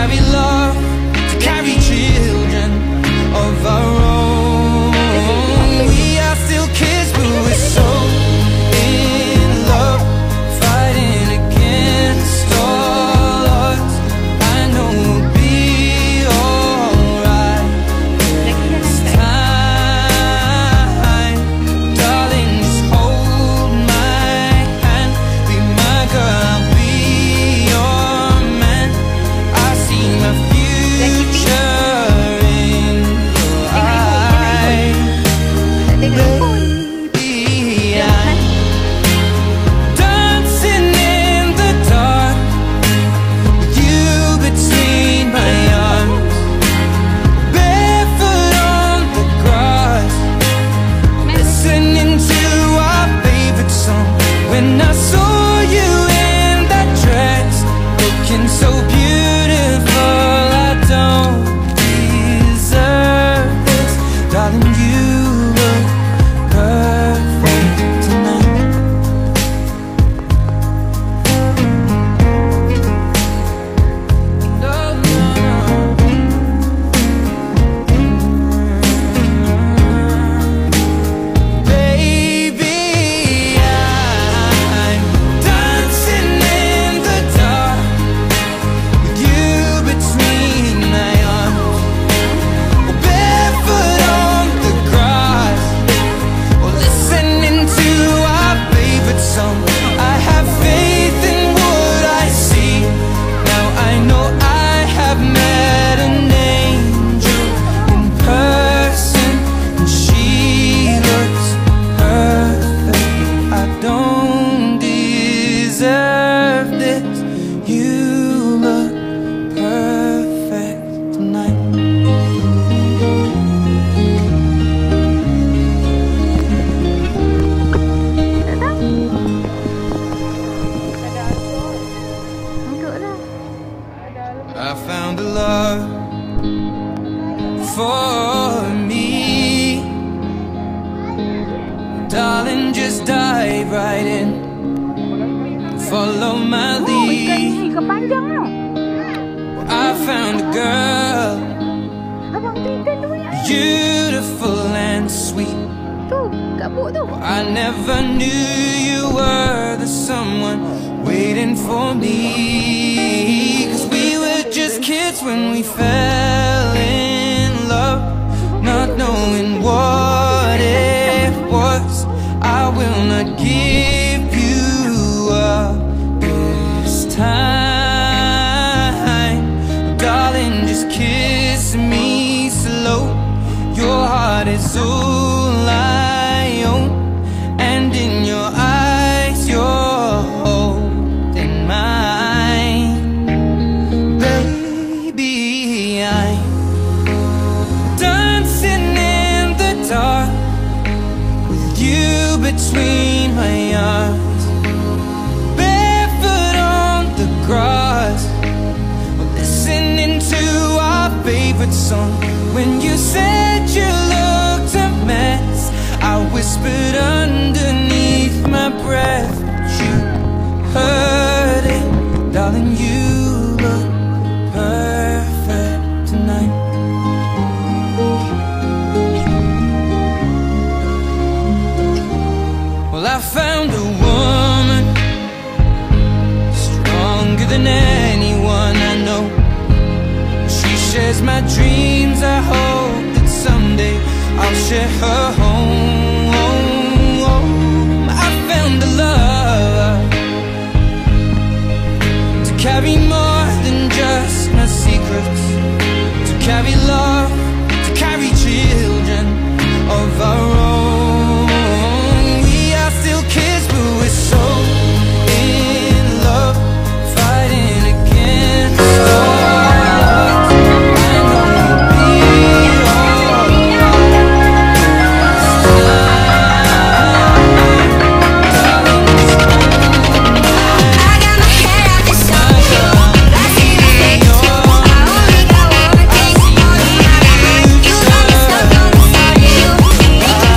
carry love, to carry children of our own. We are still kids, but we're so in love, fighting against all odds. I know we'll be alright this time. Darling, just hold my hand, be my girl, I'll be your man. I see my future in your eyes. Baby, I'm dancing in the dark with you between my arms, barefoot on the grass, listening to our favorite song. When I saw you in that dress, looking so beautiful, I don't deserve this. Darling, you look perfect tonight. No, no, no. Baby, I'm dancing in the dark with you between my arms, barefoot on the grass, or listening to our favorite song. I have faith in what I see. Now I know I have met an angel in person, and she looks perfect. I don't deserve this. You look perfect tonight. I found a love for me. Darling, just dive right in, follow my lead. Ikan panjang tau. I found a girl, Abang tu ikan tu banyak. beautiful and sweet. Tu, gabuk tu. I never knew you were the someone waiting for me. 'Cause we were just kids when we fell in love, not knowing what it was. I will not give you up this time. Darling, just kiss me slow. Your heart is all I own, and in your eyes you're holding mine. Baby, I'm dancing in the dark with you between my arms, barefoot on the grass, listening to our favorite song. When you said you looked a mess, I whispered underneath my breath, but you heard it. Darling, you look perfect tonight. Well, I found a woman stronger than anyone I know. She shares my dreams. I hope that someday I'll share her home. I found a love to carry more than just my secrets, to carry love, to carry children of our own. We are still kids, but we're so in love, fighting against all odds. I know we'll be alright.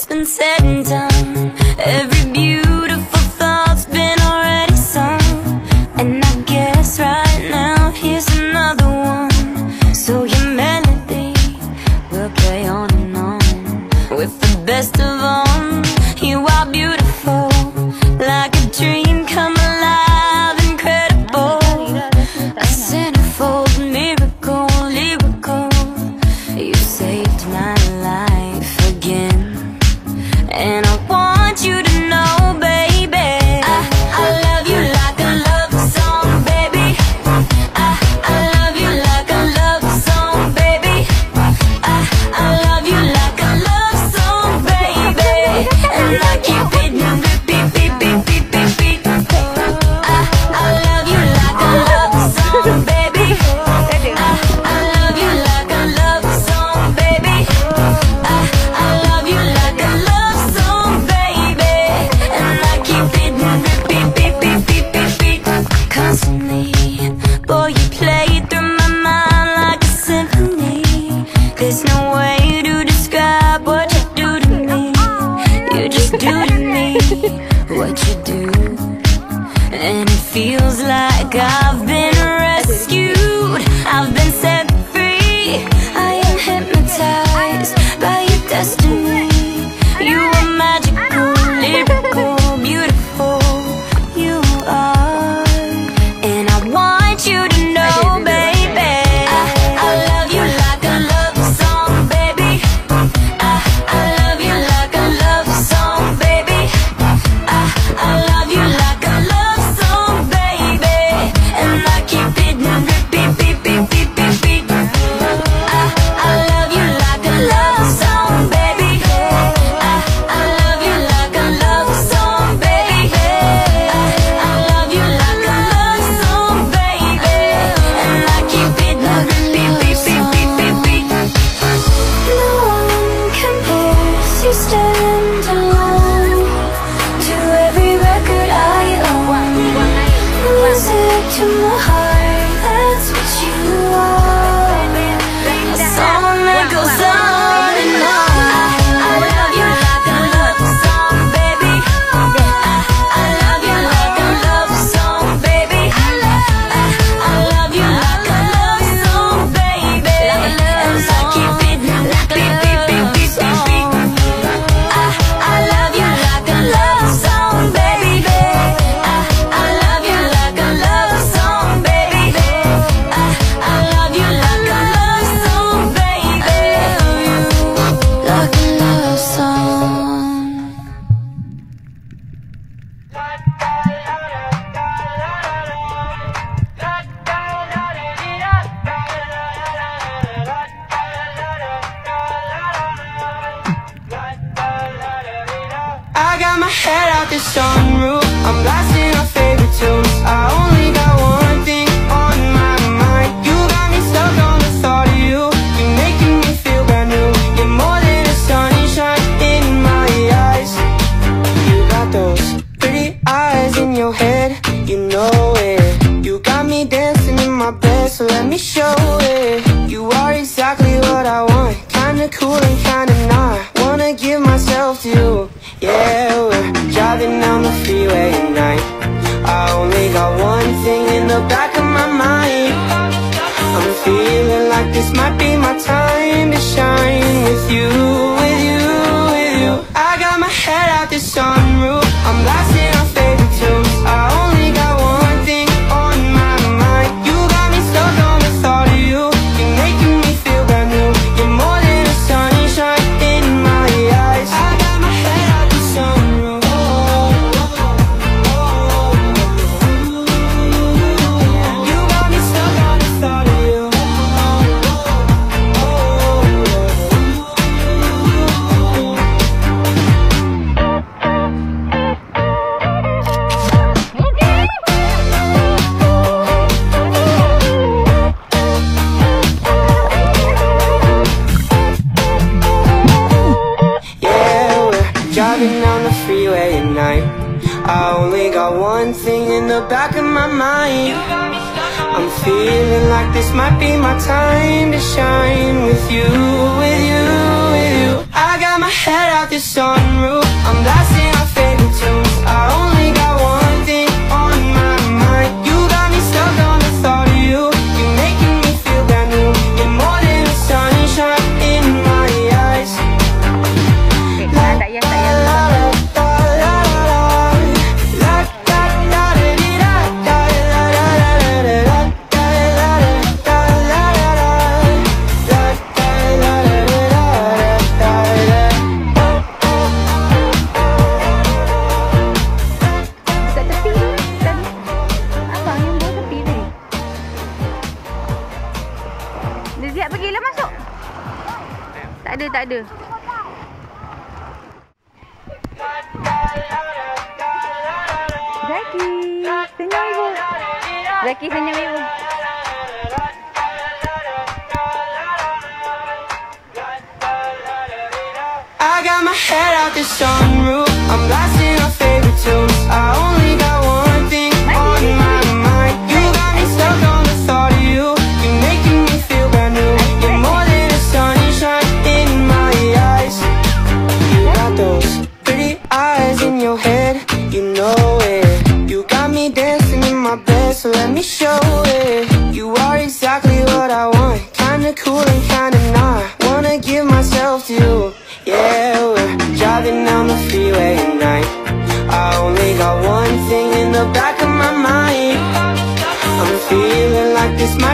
been said and done. Every beautiful thought's been already sung. And I guess right now here's another one. So your melody will play on and on. With the best of them, you are beautiful, like a dream come alive, incredible. A centerfold miracle, lyrical. You saved my life again. And I want you to know, baby, I love you like a love song, baby. I love you like a love song, baby. I love you like a love song, baby. And I keep it repeat, beat, beat, beat, beat, beat. I love you like a love song, baby. I love you like a love song, baby. I love you like a love song, baby. And I keep it repeat, beat, beat, beat, beat, beat. Constantly, boy, you play through my mind like a symphony. There's no way to describe what you do to me. You just do to me what you do. And it feels like I've been rescued, I've been set free. I am hypnotized by your destiny. You are magical, lyrical, beautiful. You are. And I want you to know, baby, I love you like a love song, baby. I love you like a love song, baby. I love you like a love song, baby. And I keep it repeat, beat, beat, beat, beat, beat. I love you like a love song, baby. I love you like a love song, baby. I love you like a love song, baby. And I keep it repeat, beat, beat, beat, beat, beat. No one compares, you stand alone to every record I own. Music to my heart, that's what you are. A song that goes on and on. I love you like a love song, baby. I love you like a love song, baby. I love you like a love song, baby. And I keep it beat, beat, beat, beat, beat, beat. I love you like a love song, baby. I love you like a love song, baby. I love you like a love song, baby. Like a love song. I got my head out the sunroof, I'm blasting our favorite tunes. I only got one thing on my mind. You got me stuck on the thought of you. You're making me feel brand new. You're more than a sunshine in my eyes. You got those pretty eyes in your head, you know it. You got me dancing in my bed, so let me show it. You are exactly what I want, kinda cool and kinda not. Wanna give myself to you. Yeah, we're driving down the freeway at night. I only got one thing in the back of my mind. I'm feeling like this might be my time to shine with you, with you, with you. I got my head out the sunroof, I'm blasting our favorite tunes. I only got one thing on my mind. You got me stuck on the thought of you. You're making me feel brand new. You're more than a sunshine in my eyes. I got my head out the sunroof. You got me stuck on the thought of you. Driving down the freeway at night. I only got one thing in the back of my mind. I'm feeling like this might be my time to shine with you, with you, with you. I got got my head out the sunroof, I'm blasting our favorite tunes. I only got one thing on my mind. You got me stuck on the thought of you. You're making me feel brand new. You're more than the sunshine in my eyes. Tak payah, tak payah. Dekat tepi tu tadi. Abang yang bawa tepi tadi. Dia siap pergilah masuk. Tak ada, tak ada. Zaki, senyum ibu. Zaki senyum ibu. I got my head out the sunroof, I'm blasting our favorite tunes. I only got one thing on my mind. You got me stuck on the thought of you. You're making me feel brand new. You're more than the sunshine in my eyes. You got those pretty eyes in your head, you know it. You got me dancing in my bed, so let me show it. You are exactly what I want, kinda cool and kinda not. Wanna give myself to you. Yeah, we're driving down the freeway at night. I only got one thing in the back of my mind. I'm feeling like this might